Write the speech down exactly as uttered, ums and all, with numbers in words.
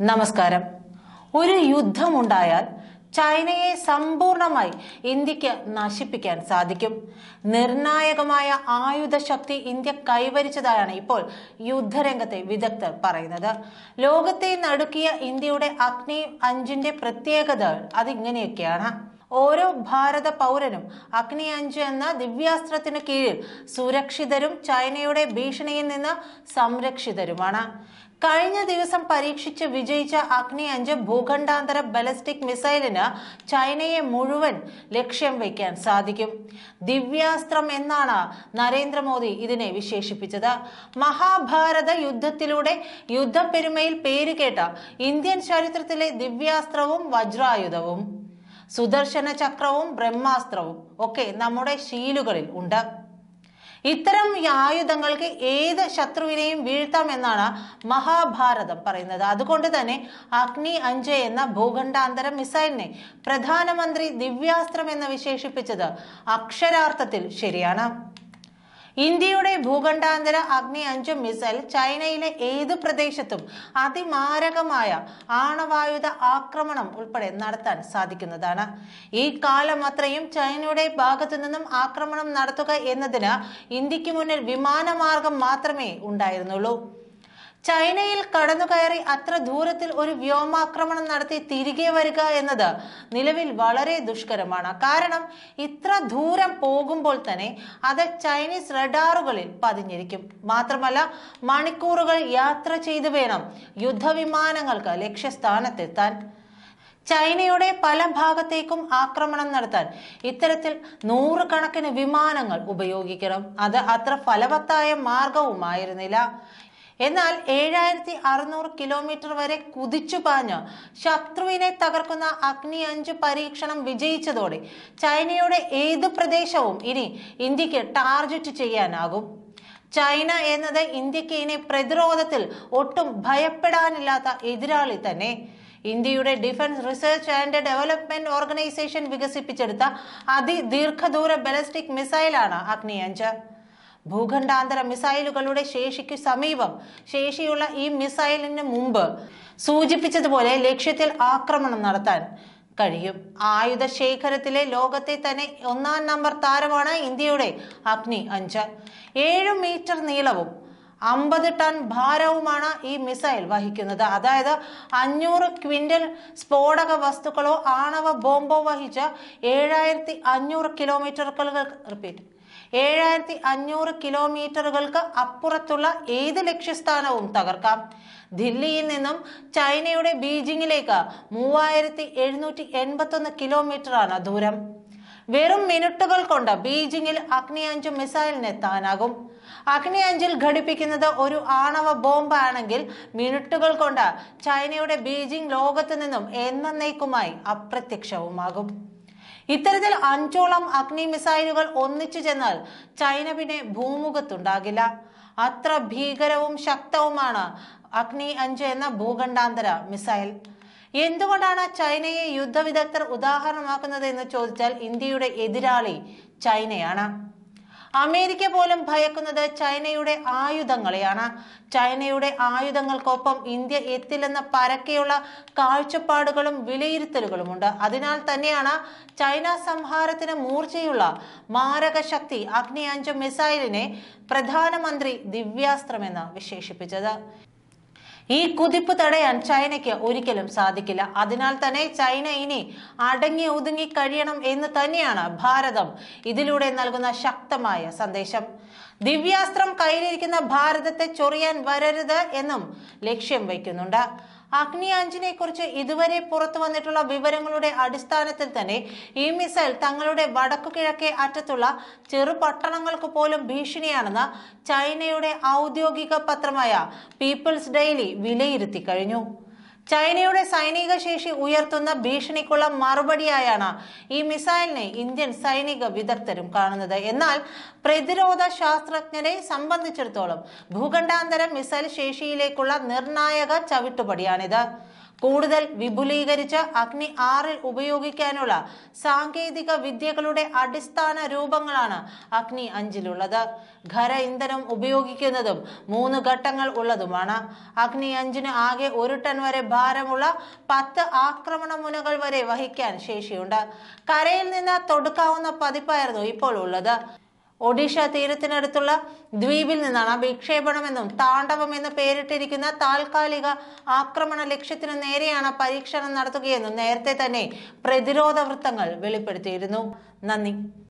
നമസ്കാരം. ഒരു യുദ്ധമുണ്ടായാൽ ചൈനയെ സമ്പൂർണമായി ഇന്ത്യക്ക് നശിപ്പിക്കാൻ സാധിക്കും. നിർണായകമായ ആയുധ ശക്തി ഇന്ത്യ കൈവരിച്ചതായാണ് ഇപ്പോൾ യുദ്ധരംഗത്തെ വിദഗ്ധർ പറയുന്നത്. ലോകത്തെ നടുക്കിയ ഇന്ത്യയുടെ അഗ്നി അഞ്ചിന്റെ പ്രത്യേകത അതിങ്ങനെയൊക്കെയാണ്. ഓരോ ഭാരത പൗരനും അഗ്നി അഞ്ച് എന്ന ദിവ്യാസ്ത്രത്തിന് കീഴിൽ സുരക്ഷിതരും ചൈനയുടെ ഭീഷണിയിൽ നിന്ന് സംരക്ഷിതരുമാണ്. കഴിഞ്ഞ ദിവസം പരീക്ഷിച്ച് വിജയിച്ച അഗ്നി അഞ്ച് ഭൂഖണ്ഡാന്തര ബാലിസ്റ്റിക് മിസൈലിന് ചൈനയെ മുഴുവൻ ലക്ഷ്യം വയ്ക്കാൻ സാധിക്കും. ദിവ്യാസ്ത്രം എന്നാണ് നരേന്ദ്രമോദി ഇതിനെ വിശേഷിപ്പിച്ചത്. മഹാഭാരത യുദ്ധത്തിലൂടെ യുദ്ധപ്പെരുമയിൽ പേരുകേട്ട ഇന്ത്യൻ ചരിത്രത്തിലെ ദിവ്യാസ്ത്രവും വജ്രായുധവും സുദർശന ചക്രവും ബ്രഹ്മാസ്ത്രവും ഒക്കെ നമ്മുടെ ശീലുകളിൽ ഉണ്ട്. ഇത്തരം ആയുധങ്ങൾക്ക് ഏത് ശത്രുവിനെയും വീഴ്ത്താമെന്നാണ് മഹാഭാരതം പറയുന്നത്. അതുകൊണ്ട് തന്നെ അഗ്നി അഞ്ച് എന്ന ഭൂഖണ്ഡാന്തര മിസൈലിനെ പ്രധാനമന്ത്രി ദിവ്യാസ്ത്രം എന്ന് വിശേഷിപ്പിച്ചത് അക്ഷരാർത്ഥത്തിൽ ശരിയാണ്. ഇന്ത്യയുടെ ഭൂഖണ്ഡാന്തര അഗ്നി അഞ്ച് മിസൈൽ ചൈനയിലെ ഏത് പ്രദേശത്തും അതിമാരകമായ ആണവായുധ ആക്രമണം ഉൾപ്പെടെ നടത്താൻ സാധിക്കുന്നതാണ്. ഈ കാലം അത്രയും ചൈനയുടെ ഭാഗത്തു നിന്നും ആക്രമണം നടത്തുക എന്നതിന് ഇന്ത്യക്ക് മുന്നിൽ വിമാനമാർഗം മാത്രമേ ഉണ്ടായിരുന്നുള്ളൂ. ചൈനയിൽ കടന്നുകയറി അത്ര ദൂരത്തിൽ ഒരു വ്യോമാക്രമണം നടത്തി തിരികെ വരിക എന്നത് നിലവിൽ വളരെ ദുഷ്കരമാണ്. കാരണം ഇത്ര ദൂരം പോകുമ്പോൾ തന്നെ അത് ചൈനീസ് റഡാറുകളിൽ പതിഞ്ഞിരിക്കും. മാത്രമല്ല മണിക്കൂറുകൾ യാത്ര ചെയ്തു വേണം യുദ്ധവിമാനങ്ങൾക്ക് ലക്ഷ്യസ്ഥാനത്തെത്താൻ. ചൈനയുടെ പല ഭാഗത്തേക്കും ആക്രമണം നടത്താൻ ഇത്തരത്തിൽ നൂറുകണക്കിന് വിമാനങ്ങൾ ഉപയോഗിക്കണം. അത് അത്ര ഫലവത്തായ മാർഗവുമായിരുന്നില്ല. എന്നാൽ ഏഴായിരത്തി അറുന്നൂറ് കിലോമീറ്റർ വരെ കുതിച്ചു പാഞ്ഞ് ശത്രുവിനെ തകർക്കുന്ന അഗ്നി അഞ്ച് പരീക്ഷണം വിജയിച്ചതോടെ ചൈനയുടെ ഏത് പ്രദേശവും ഇനി ഇന്ത്യക്ക് ടാർഗറ്റ് ചെയ്യാനാകും. ചൈന എന്നത് ഇന്ത്യക്ക് ഇനി പ്രതിരോധത്തിൽ ഒട്ടും ഭയപ്പെടാനില്ലാത്ത എതിരാളി തന്നെ. ഇന്ത്യയുടെ defence research and development organisation വികസിപ്പിച്ചെടുത്ത അതിദീർഘദൂര ബാലിസ്റ്റിക് മിസൈലാണ് അഗ്നി അഞ്ച്. ഭൂഖണ്ഡാന്തര മിസൈലുകളുടെ ശേഷിക്ക് സമീപം ശേഷിയുള്ള ഈ മിസൈലിന് മുമ്പ് സൂചിപ്പിച്ചതുപോലെ ലക്ഷ്യത്തിൽ ആക്രമണം നടത്താൻ കഴിയും. ആയുധ ശേഖരത്തിലെ ലോകത്തെ തന്നെ ഒന്നാം നമ്പർ താരമാണ് ഇന്ത്യയുടെ അഗ്നി അഞ്ച്. ഏഴ് മീറ്റർ നീളവും അമ്പത് ടൺ ഭാരവുമാണ് ഈ മിസൈൽ വഹിക്കുന്നത്. അതായത് അഞ്ഞൂറ് ക്വിന്റൽ സ്ഫോടക വസ്തുക്കളോ ആണവ ബോംബോ വഹിച്ച ഏഴായിരത്തി അഞ്ഞൂറ് കിലോമീറ്ററുകൾ റിപ്പീറ്റ് ഏഴായിരത്തി അഞ്ഞൂറ് കിലോമീറ്ററുകൾക്ക് അപ്പുറത്തുള്ള ഏത് ലക്ഷ്യസ്ഥാനവും തകർക്കാം. ദില്ലിയിൽ നിന്നും ചൈനയുടെ ബീജിംഗിലേക്ക് മൂവായിരത്തി എഴുന്നൂറ്റി എൺപത്തി ഒന്ന് കിലോമീറ്റർ ആണ് ദൂരം. വെറും മിനിറ്റുകൾ കൊണ്ട് ബീജിംഗിൽ അഗ്നി അഞ്ച് മിസൈലിന് എത്താനാകും. അഗ്നി അഞ്ചിൽ ഘടിപ്പിക്കുന്നത് ഒരു ആണവ ബോംബ് ആണെങ്കിൽ മിനിറ്റുകൾ കൊണ്ട് ചൈനയുടെ ബീജിംഗ് ലോകത്ത് നിന്നും എന്നേക്കുമായി അപ്രത്യക്ഷവുമാകും. ഇത്തരത്തിൽ അഞ്ചോളം അഗ്നി മിസൈലുകൾ ഒന്നിച്ചു ചെന്നാൽ ചൈന പിന്നെ ഭൂമുഖത്തുണ്ടാകില്ല. അത്ര ഭീകരവും ശക്തവുമാണ് അഗ്നി അഞ്ച് എന്ന ഭൂഖണ്ഡാന്തര മിസൈൽ. എന്തുകൊണ്ടാണ് ചൈനയെ യുദ്ധവിദഗ്ധർ ഉദാഹരണമാക്കുന്നത് എന്ന് ചോദിച്ചാൽ ഇന്ത്യയുടെ എതിരാളി ചൈനയാണ്. അമേരിക്ക പോലും ഭയക്കുന്നത് ചൈനയുടെ ആയുധങ്ങളെയാണ്. ചൈനയുടെ ആയുധങ്ങൾക്കൊപ്പം ഇന്ത്യ എത്തില്ലെന്ന പരക്കെയുള്ള കാഴ്ചപ്പാടുകളും വിലയിരുത്തലുകളുമുണ്ട്. അതിനാൽ തന്നെയാണ് ചൈന സംഹാരത്തിന് മൂർച്ചയുള്ള മാരക ശക്തി അഗ്നി അഞ്ച് മിസൈലിനെ പ്രധാനമന്ത്രി ദിവ്യാസ്ത്രമെന്ന് വിശേഷിപ്പിച്ചത്. ഈ കുതിപ്പ് തടയാൻ ചൈനയ്ക്ക് ഒരിക്കലും സാധിക്കില്ല. അതിനാൽ തന്നെ ചൈന ഇനി അടങ്ങി ഒതുങ്ങി കഴിയണം എന്ന് തന്നെയാണ് ഭാരതം ഇതിലൂടെ നൽകുന്ന ശക്തമായ സന്ദേശം. ദിവ്യാസ്ത്രം കയ്യിലിരിക്കുന്ന ഭാരതത്തെ ചൊറിയാൻ വരരുത് എന്നും ലക്ഷ്യം വയ്ക്കുന്നുണ്ട്. അഗ്നി അഞ്ചിനെ കുറിച്ച് ഇതുവരെ പുറത്തു വന്നിട്ടുള്ള വിവരങ്ങളുടെ അടിസ്ഥാനത്തിൽ തന്നെ ഈ മിസൈൽ തങ്ങളുടെ വടക്കു കിഴക്കേ അറ്റത്തുള്ള ചെറു പട്ടണങ്ങൾക്ക് പോലും ഭീഷണിയാണെന്ന് ചൈനയുടെ ഔദ്യോഗിക പത്രമായ പീപ്പിൾസ് ഡെയിലി വിലയിരുത്തി കഴിഞ്ഞു. ചൈനയുടെ സൈനിക ശേഷി ഉയർത്തുന്ന ഭീഷണിക്കുള്ള മറുപടിയായാണ് ഈ മിസൈലിനെ ഇന്ത്യൻ സൈനിക വിദഗ്ധരും കാണുന്നത്. എന്നാൽ പ്രതിരോധ ശാസ്ത്രജ്ഞരെ സംബന്ധിച്ചിടത്തോളം ഭൂഖണ്ഡാന്തര മിസൈൽ ശേഷിയിലേക്കുള്ള നിർണായക ചവിട്ടുപടിയാണിത്. കൂടുതൽ വിപുലീകരിച്ച അഗ്നി ആറിൽ ഉപയോഗിക്കാനുള്ള സാങ്കേതിക വിദ്യകളുടെ അടിസ്ഥാന രൂപങ്ങളാണ് അഗ്നി അഞ്ചിലുള്ളത്. ഖര ഇന്ധനം ഉപയോഗിക്കുന്നതും മൂന്ന് ഘട്ടങ്ങൾ ഉള്ളതുമാണ്. അഗ്നി അഞ്ചിന് ആകെ ഒരു ടൺ വരെ ഭാരമുള്ള പത്ത് ആക്രമണ മുനകൾ വരെ വഹിക്കാൻ ശേഷിയുണ്ട്. കരയിൽ നിന്ന് തൊടുക്കാവുന്ന പതിപ്പായിരുന്നു ഇപ്പോൾ ഉള്ളത്. ഒഡീഷ തീരത്തിനടുത്തുള്ള ദ്വീപിൽ നിന്നാണ് വിക്ഷേപണമെന്നും താണ്ഡവം എന്ന് പേരിട്ടിരിക്കുന്ന താൽക്കാലിക ആക്രമണ ലക്ഷ്യത്തിനു നേരെയാണ് പരീക്ഷണം നടത്തുകയെന്നും നേരത്തെ തന്നെ പ്രതിരോധ വൃത്തങ്ങൾ വെളിപ്പെടുത്തിയിരുന്നു. നന്ദി.